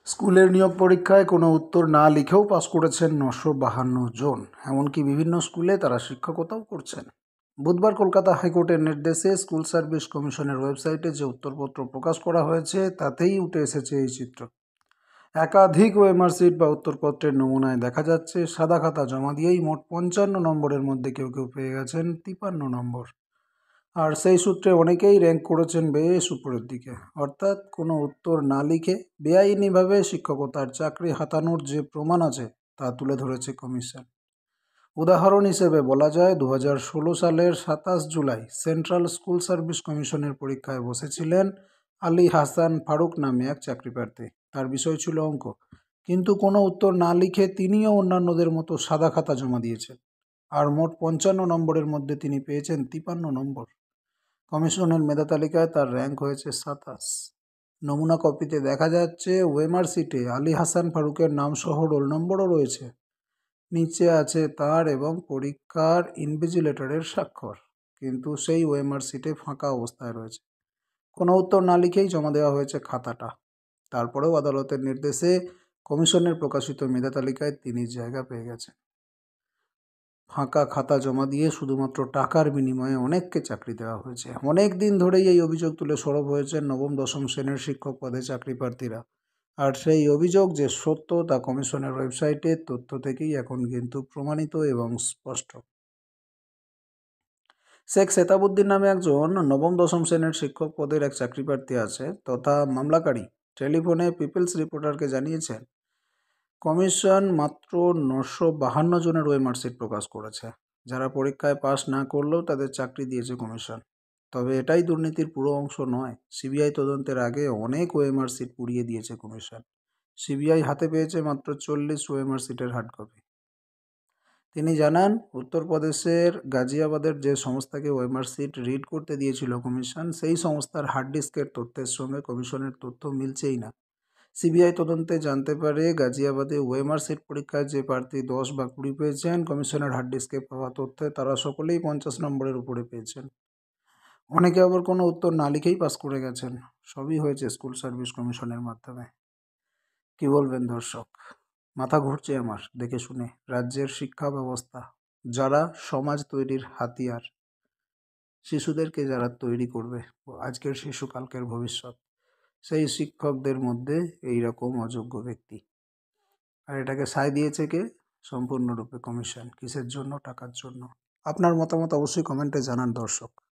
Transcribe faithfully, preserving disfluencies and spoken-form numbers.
স্কুলের নিয়োগ পরীক্ষায় কোনো উত্তর না লিখেও পাস করেছেন নশো বাহান্ন জন। এমনকি বিভিন্ন স্কুলে তারা শিক্ষকতাও করছেন। বুধবার কলকাতা হাইকোর্টের নির্দেশে স্কুল সার্ভিস কমিশনের ওয়েবসাইটে যে উত্তরপত্র প্রকাশ করা হয়েছে তাতেই উঠে এসেছে এই চিত্র। একাধিক ওএমআর সিট বা উত্তরপত্রের নমুনায় দেখা যাচ্ছে সাদা খাতা জমা দিয়েই মোট পঞ্চান্ন নম্বরের মধ্যে কেউ কেউ পেয়ে গেছেন তিপান্ন নম্বর। আর সেই সূত্রে অনেকেই র্যাঙ্ক করেছেন বেশ উপরের দিকে, অর্থাৎ কোনো উত্তর না লিখে বেআইনিভাবে শিক্ষকতার চাকরি হাতানোর যে প্রমাণ আছে তা তুলে ধরেছে কমিশন। উদাহরণ হিসেবে বলা যায়, দু হাজার ষোলো সালের সাতাশ জুলাই সেন্ট্রাল স্কুল সার্ভিস কমিশনের পরীক্ষায় বসেছিলেন আলী হাসান ফারুক নামে এক চাকরি প্রার্থী। তার বিষয় ছিল অঙ্ক, কিন্তু কোনো উত্তর না লিখে তিনিও অন্যান্যদের মতো সাদা খাতা জমা দিয়েছেন। আর মোট পঞ্চান্ন নম্বরের মধ্যে তিনি পেয়েছেন তিপান্ন নম্বর। কমিশনের মেধা তালিকায় তার র্যাঙ্ক হয়েছে সাতাশ। নমুনা কপিতে দেখা যাচ্ছে ওএমআর সিটে আলী হাসান ফারুকের নাম সহ রোল নম্বরও রয়েছে। নিচে আছে তার এবং পরীক্ষার ইনভিজিলেটরের স্বাক্ষর, কিন্তু সেই ওএমআর সিটে ফাঁকা অবস্থায় রয়েছে। কোনো উত্তর না লিখেই জমা দেওয়া হয়েছে খাতাটা। তারপরেও আদালতের নির্দেশে কমিশনের প্রকাশিত মেধা তালিকায় তিনি জায়গা পেয়ে গেছেন। ফাঁকা খাতা জমা দিয়ে শুধুমাত্র টাকার বিনিময়ে অনেককে চাকরি দেওয়া হয়েছে। অনেক দিন ধরেই এই অভিযোগ তুলে সরব হয়েছেন নবম দশম শ্রেণীর শিক্ষক পদে চাকরি প্রার্থীরা। আর সেই অভিযোগ যে সত্য তা কমিশনের ওয়েবসাইটের তথ্য থেকেই এখন কিন্তু প্রমাণিত এবং স্পষ্ট। শেখ সেতাবুদ্দিন নামে একজন নবম দশম শ্রেণীর শিক্ষক পদের এক চাকরি প্রার্থী আছে তথা মামলাকারী টেলিফোনে পিপলস রিপোর্টারকে জানিয়েছেন, কমিশন মাত্র নশো বাহান্ন জনের ওএমআর সিট প্রকাশ করেছে। যারা পরীক্ষায় পাশ না করলেও তাদের চাকরি দিয়েছে কমিশন। তবে এটাই দুর্নীতির পুরো অংশ নয়। সিবিআই তদন্তের আগে অনেক ওএমআর সিট পুড়িয়ে দিয়েছে কমিশন। সিবিআই হাতে পেয়েছে মাত্র চল্লিশ ওএমআর সিটের হার্ড কপি। তিনি জানান, উত্তরপ্রদেশের গাজিয়াবাদের যে সংস্থাকে ওএমআর সিট রিড করতে দিয়েছিল কমিশন, সেই সংস্থার হার্ড ডিস্কের তথ্যের সঙ্গে কমিশনের তথ্য মিলছেই না। সিবিআই তদন্তে জানতে পারে, গাজিয়াবাদে ওএমআর সিট পরীক্ষায় যে প্রার্থী দশ বা কুড়ি পেয়েছেন, কমিশনের হার্ড ডিস্কে পাওয়া তথ্যে তারা সকলেই পঞ্চাশ নম্বরের উপরে পেয়েছেন। অনেকে আবার কোনো উত্তর না লিখেই পাস করে গেছেন। সবই হয়েছে স্কুল সার্ভিস কমিশনের মাধ্যমে। কি বলবেন দর্শক? মাথা ঘুরছে আমার দেখে শুনে। রাজ্যের শিক্ষা ব্যবস্থা, যারা সমাজ তৈরির হাতিয়ার, শিশুদেরকে যারা তৈরি করবে আজকের শিশু কালকের ভবিষ্যৎ, সেই শিক্ষকদের মধ্যে এই রকম অযোগ্য ব্যক্তি। আর এটাকে সায় দিয়েছে কে? সম্পূর্ণরূপে কমিশন। কিসের জন্য? টাকার জন্য। আপনার মতামত অবশ্যই কমেন্টে জানান দর্শক।